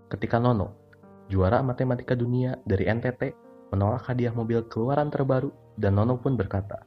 ketika Nono, juara matematika dunia dari NTT, menolak hadiah mobil keluaran terbaru dan Nono pun berkata,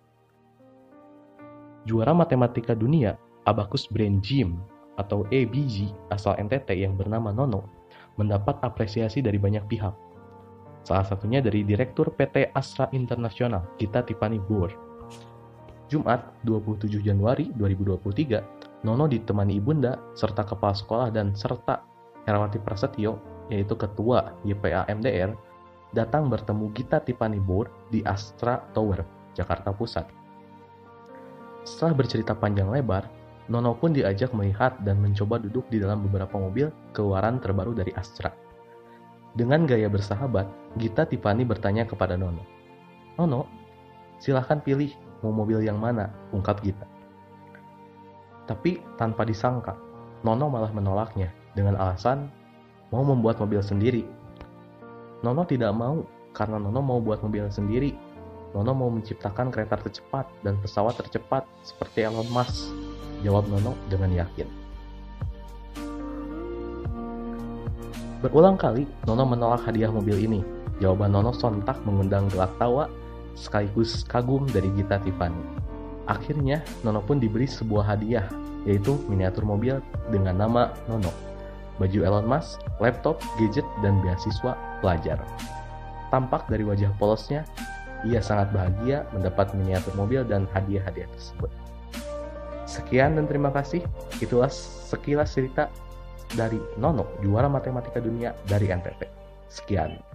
juara matematika dunia Abacus Brain Gym atau ABG asal NTT yang bernama Nono mendapat apresiasi dari banyak pihak. Salah satunya dari Direktur PT Astra Internasional, Gita Tiffany Boer. Jumat 27 Januari 2023, Nono ditemani ibunda serta kepala sekolah dan serta Herawati Prasetyo, yaitu Ketua YPA MDR, datang bertemu Gita Tiffany Boer di Astra Tower, Jakarta Pusat. Setelah bercerita panjang lebar, Nono pun diajak melihat dan mencoba duduk di dalam beberapa mobil keluaran terbaru dari Astra. Dengan gaya bersahabat, Gita Tiffany bertanya kepada Nono, "Nono, silahkan pilih mau mobil yang mana," ungkap Gita. Tapi tanpa disangka, Nono malah menolaknya dengan alasan mau membuat mobil sendiri. Nono tidak mau karena Nono mau buat mobil sendiri. Nono mau menciptakan kereta tercepat dan pesawat tercepat seperti Elon Musk, jawab Nono dengan yakin. Berulang kali, Nono menolak hadiah mobil ini. Jawaban Nono sontak mengundang gelak tawa sekaligus kagum dari Gita Tiffany. Akhirnya, Nono pun diberi sebuah hadiah, yaitu miniatur mobil dengan nama Nono, baju Elon Musk, laptop, gadget, dan beasiswa pelajar. Tampak dari wajah polosnya, ia sangat bahagia mendapat miniatur mobil dan hadiah-hadiah tersebut. Sekian dan terima kasih. Itulah sekilas cerita dari Nono, juara matematika dunia dari NTT. Sekian.